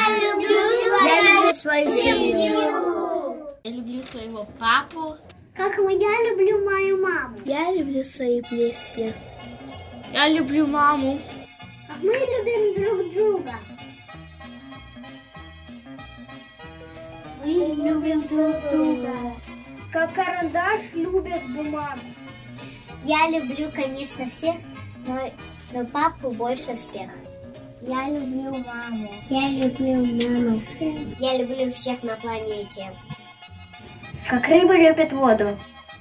люблю свою семью. Я люблю своего папу. Как я люблю мою маму. Я люблю своих близких. Я люблю маму. Как мы любим друг друга. Мы любим друг друга. Как карандаш любит бумагу. Я люблю, конечно, всех, но папу больше всех. Я люблю маму. Я люблю маму, сын. Я люблю всех на планете. Как рыба любит воду.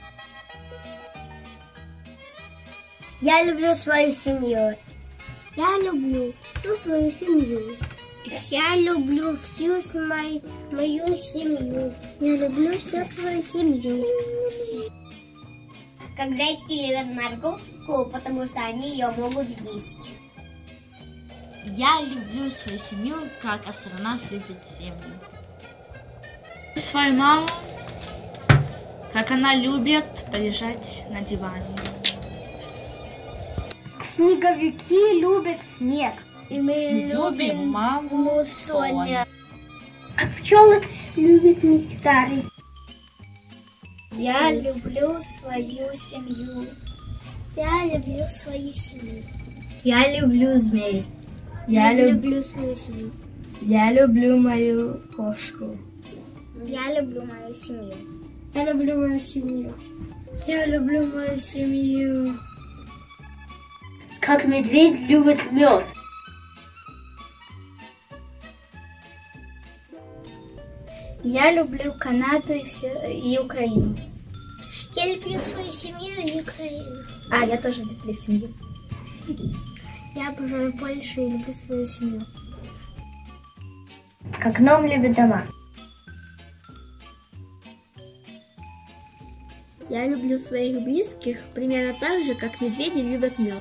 Я люблю свою семью. Я люблю всю свою семью. Я люблю всю мою семью. Я люблю всю свою семью. Как зайчики любят морковку, потому что они ее могут есть. Я люблю свою семью, как астронавт любит Землю. Свою маму, как она любит полежать на диване. Снеговики любят снег. И мы Любим маму Соня. Как пчелы любят нектар. Я люблю свою семью. Я люблю свою семью. Я люблю змей. Я люблю свою семью. Я люблю мою кошку. Я люблю мою семью. Я люблю мою семью. Я люблю мою семью. Как медведь любит мед. Я люблю Канаду и Украину. Я люблю свою семью и Украину. Я тоже люблю семью. Я обожаю Польшу и люблю свою семью. Как гном любит дома. Я люблю своих близких примерно так же, как медведи любят мед.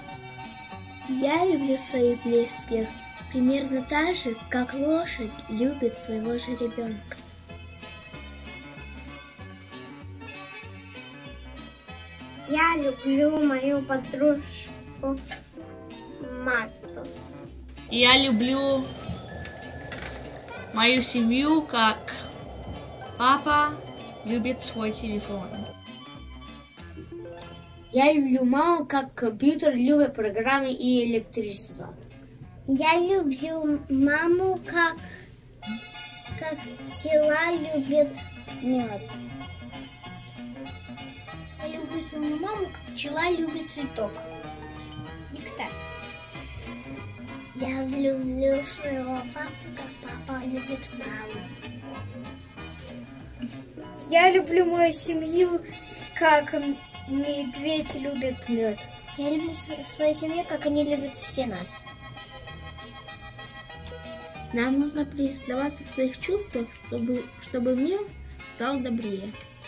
Я люблю своих близких примерно так же, как лошадь любит своего жеребенка. Я люблю мою подружку Марту. Я люблю мою семью, как папа любит свой телефон. Я люблю маму, как компьютер любит программы и электричество. Я люблю маму, как пчела любит мед. Я люблю свою маму, как пчела любит цветок. Нектар. Я люблю своего папу, как папа любит маму. Я люблю мою семью, как медведь любит мед. Я люблю свою семью, как они любят все нас. Нам нужно признаваться в своих чувствах, чтобы мир стал добрее.